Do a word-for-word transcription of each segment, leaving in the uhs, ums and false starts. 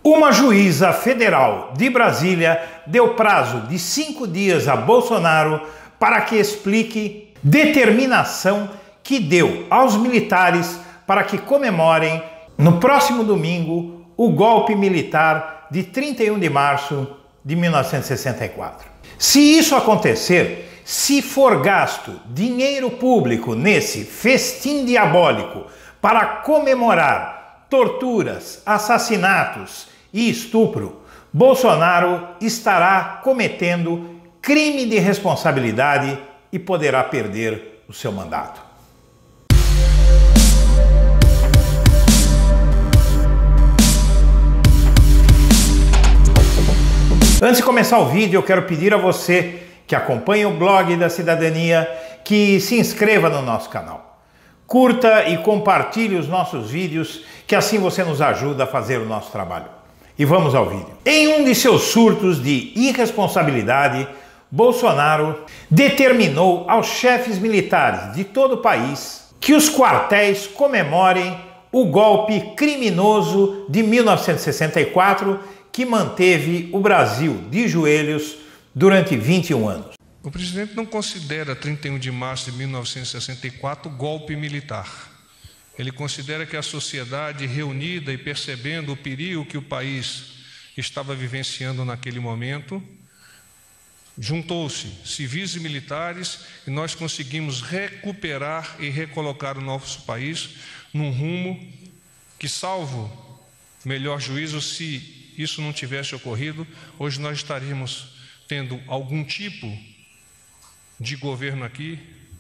Uma juíza federal de Brasília deu prazo de cinco dias a Bolsonaro para que explique determinação que deu aos militares para que comemorem no próximo domingo o golpe militar de trinta e um de março de mil novecentos e sessenta e quatro. Se isso acontecer, se for gasto dinheiro público nesse festim diabólico para comemorar torturas, assassinatos e estupro, Bolsonaro estará cometendo crime de responsabilidade e poderá perder o seu mandato. Antes de começar o vídeo, eu quero pedir a você que acompanha o blog da cidadania que se inscreva no nosso canal. Curta e compartilhe os nossos vídeos, que assim você nos ajuda a fazer o nosso trabalho. E vamos ao vídeo. Em um de seus surtos de irresponsabilidade, Bolsonaro determinou aos chefes militares de todo o país que os quartéis comemorem o golpe criminoso de mil novecentos e sessenta e quatro que manteve o Brasil de joelhos durante vinte e um anos. O presidente não considera trinta e um de março de mil novecentos e sessenta e quatro golpe militar. Ele considera que a sociedade reunida e percebendo o perigo que o país estava vivenciando naquele momento, juntou-se civis e militares e nós conseguimos recuperar e recolocar o nosso país num rumo que, salvo melhor juízo, se isso não tivesse ocorrido, hoje nós estaríamos tendo algum tipo de governo aqui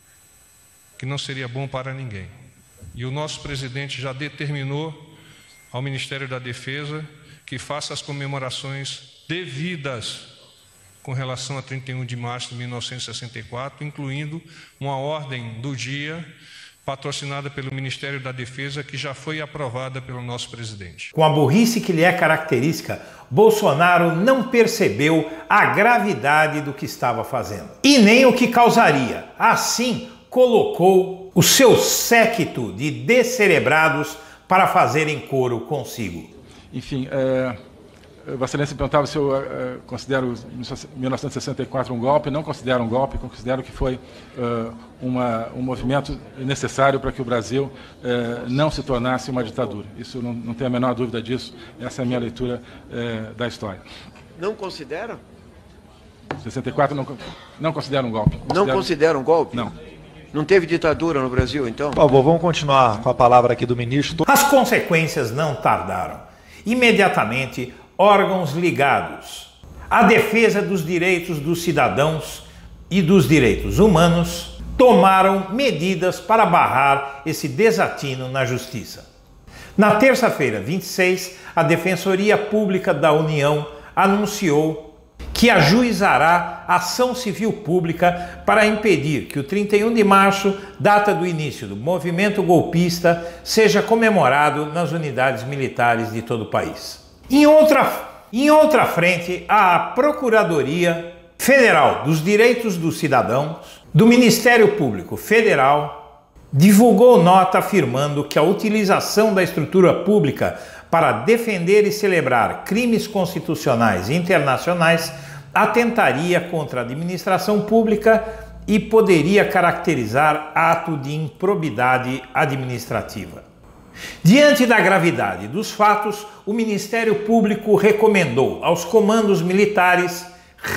que não seria bom para ninguém. E o nosso presidente já determinou ao Ministério da Defesa que faça as comemorações devidas com relação a trinta e um de março de mil novecentos e sessenta e quatro, incluindo uma ordem do dia patrocinada pelo Ministério da Defesa, que já foi aprovada pelo nosso presidente. Com a burrice que lhe é característica, Bolsonaro não percebeu a gravidade do que estava fazendo e nem o que causaria. Assim, colocou o seu séquito de descerebrados para fazerem coro consigo. Enfim, é... Vossa Excelência perguntava se eu uh, considero mil novecentos e sessenta e quatro um golpe. Não considero um golpe, considero que foi uh, uma, um movimento necessário para que o Brasil uh, não se tornasse uma ditadura. Isso não, não tenho a menor dúvida disso. Essa é a minha leitura uh, da história. Não considera? sessenta e quatro não, não considero um golpe. Considero... Não considera um golpe? Não. Não teve ditadura no Brasil, então? Por favor, vamos continuar com a palavra aqui do ministro. As consequências não tardaram. Imediatamente, órgãos ligados à defesa dos direitos dos cidadãos e dos direitos humanos tomaram medidas para barrar esse desatino na justiça. Na terça-feira, vinte e seis, a Defensoria Pública da União anunciou que ajuizará ação civil pública para impedir que o trinta e um de março, data do início do movimento golpista, seja comemorado nas unidades militares de todo o país. Em outra, em outra frente, a Procuradoria Federal dos Direitos dos Cidadãos do Ministério Público Federal divulgou nota afirmando que a utilização da estrutura pública para defender e celebrar crimes constitucionais e internacionais atentaria contra a administração pública e poderia caracterizar ato de improbidade administrativa. Diante da gravidade dos fatos, o Ministério Público recomendou aos comandos militares,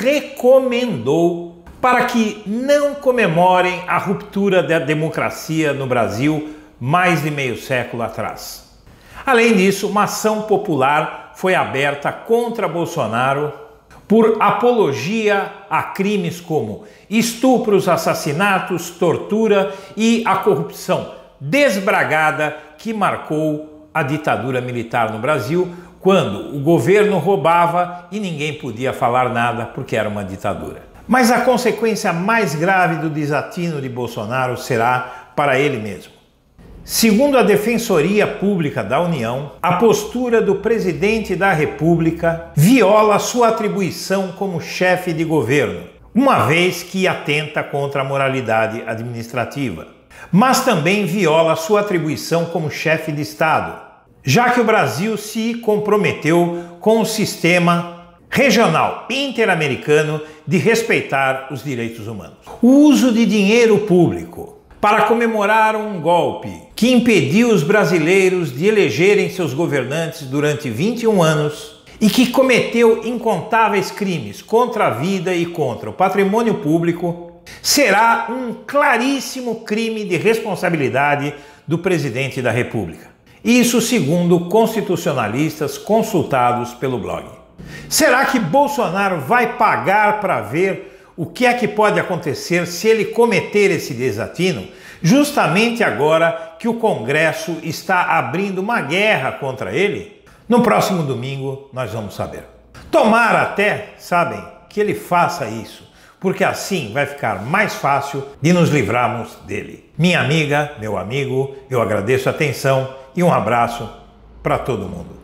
recomendou para que não comemorem a ruptura da democracia no Brasil mais de meio século atrás. Além disso, uma ação popular foi aberta contra Bolsonaro por apologia a crimes como estupros, assassinatos, tortura e a corrupção desbragada que marcou a ditadura militar no Brasil, quando o governo roubava e ninguém podia falar nada porque era uma ditadura. Mas a consequência mais grave do desatino de Bolsonaro será para ele mesmo. Segundo a Defensoria Pública da União, a postura do presidente da República viola sua atribuição como chefe de governo, uma vez que atenta contra a moralidade administrativa, mas também viola sua atribuição como chefe de Estado, já que o Brasil se comprometeu com o sistema regional interamericano de respeitar os direitos humanos. O uso de dinheiro público para comemorar um golpe que impediu os brasileiros de elegerem seus governantes durante vinte e um anos e que cometeu incontáveis crimes contra a vida e contra o patrimônio público, será um claríssimo crime de responsabilidade do presidente da República. Isso segundo constitucionalistas consultados pelo blog. Será que Bolsonaro vai pagar para ver o que é que pode acontecer se ele cometer esse desatino, justamente agora que o Congresso está abrindo uma guerra contra ele? No próximo domingo nós vamos saber. Tomara até, sabem, que ele faça isso, porque assim vai ficar mais fácil de nos livrarmos dele. Minha amiga, meu amigo, eu agradeço a atenção e um abraço para todo mundo.